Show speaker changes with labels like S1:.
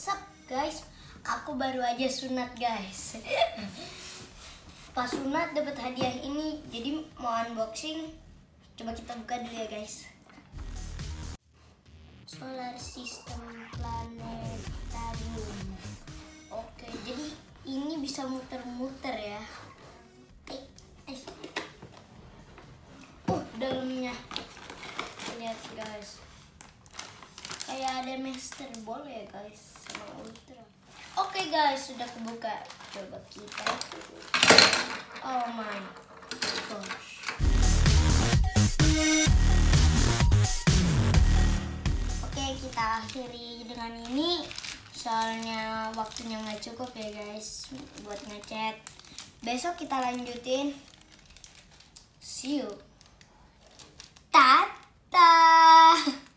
S1: Sup guys, aku baru aja sunat guys. Pas sunat dapat hadiah ini, jadi mau unboxing. Coba kita buka dulu ya guys. Solar System Planetarium. Oke, jadi ini bisa muter-muter ya. Dalamnya lihat guys, kayak ada master ball ya guys sama ultra. Oke guys, sudah kebuka. Coba kita. Oh my gosh. Oke, kita akhiri dengan ini. Soalnya waktunya nggak cukup ya guys buat ngechat. Besok kita lanjutin. See you. Tata.